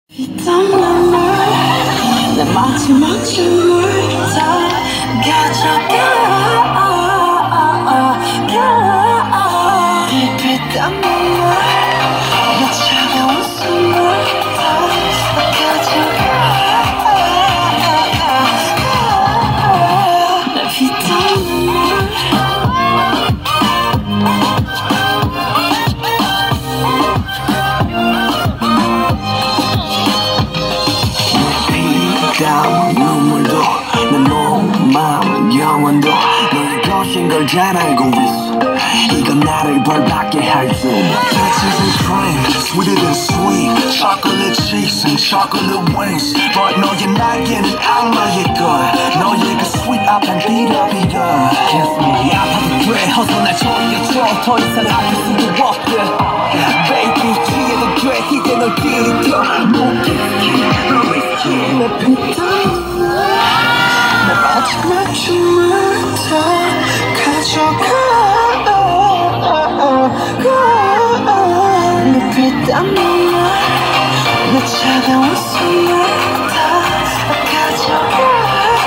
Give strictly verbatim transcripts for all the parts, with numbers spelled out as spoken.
피땀 눈물 내 마지막 춤을 다 가져가 이 피땀 눈물 내 차가운 숨을 다 가져가 내 피땀 눈물 땀 눈물도 내 몸, 마음, 영혼도 너의 것인 걸 잘 알고 있어. 이건 나를 벌받게 할 수 Touches and cream, sweeter than sweet Chocolate cheeks and chocolate wings But 너의 날개는 악마의 걸 너의 그 sweet 앞엔 비려비려 Kiss me 아파도 돼 어서 날 조여줘 더 이상 아플 수도 없게 Baby 취해도 돼 이제 널 들이켜 No risky, no risky 내 피땀 내 마지막 춤을 다 가져가 내 피땀 눈물 내 차가운 숨을 다 가져가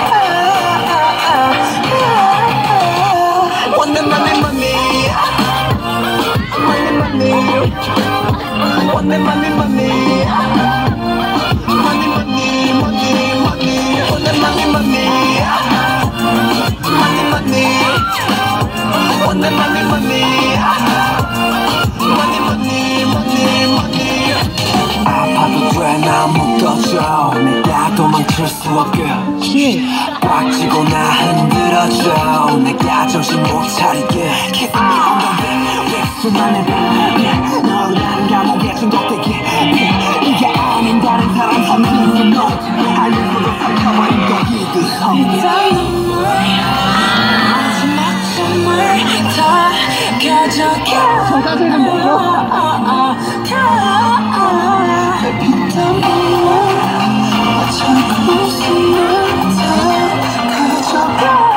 Want the money, money Money, money Want the money, money Money, money, money, money Want the money, money Money, money Want the money, money Money, money, money, money 아파도 돼 나 묶어줘 내가 도망칠 수 없게 꽉 쥐고 나 흔들어줘 내가 정신 못 차리게 Kiss me on the back 왜 수많은 밤 너라는 감옥에 중독되게 이게 아닌 다른 사람 선수는 못 알면서도 살펴버린 거기들 피땀 눈물 마지막 춤을 다 가져가 정사진은 뭐죠? 내 피땀 눈물 내 차가운 숨을 다 가져가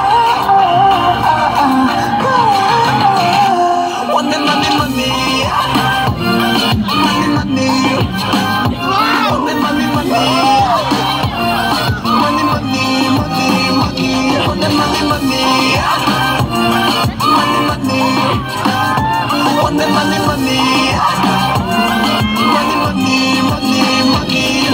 Want the money, money Money, money Want the money, money Money, money, money, money Want the money, money Money, money Want the money, money Money, money, money, money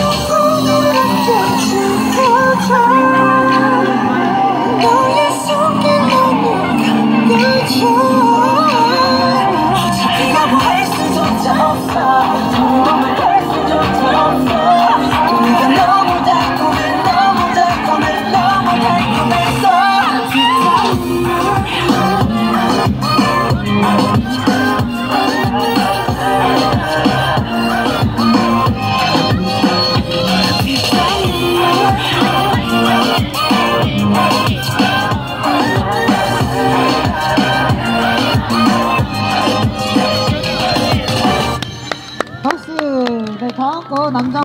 너의 손길 너무 가까워져 어차피 거부할 수조차 없어 통곡을 할 수조차 없어 우리가 너무 달콤해 너무 달콤해 너무 달콤했어 피땀 눈물 박수. 네, 다음 거 남자